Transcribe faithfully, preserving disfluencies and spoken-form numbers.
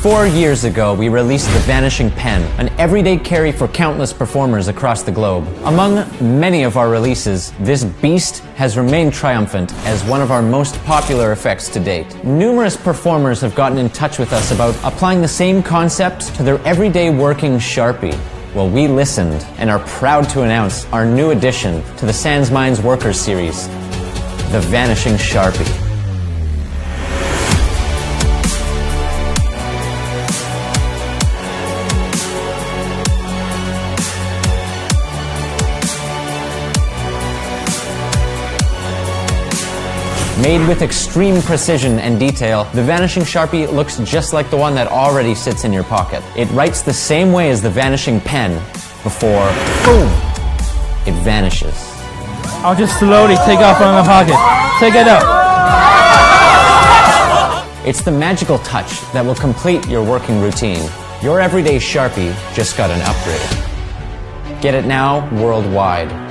Four years ago, we released the Vanishing Pen, an everyday carry for countless performers across the globe. Among many of our releases, this beast has remained triumphant as one of our most popular effects to date. Numerous performers have gotten in touch with us about applying the same concept to their everyday working Sharpie. Well, we listened and are proud to announce our new addition to the Sans Minds Workers series, the Vanishing Sharpie. Made with extreme precision and detail, the Vanishing Sharpie looks just like the one that already sits in your pocket. It writes the same way as the Vanishing Pen before, boom, it vanishes. I'll just slowly take off from my pocket. Take it out. It's the magical touch that will complete your working routine. Your everyday Sharpie just got an upgrade. Get it now worldwide.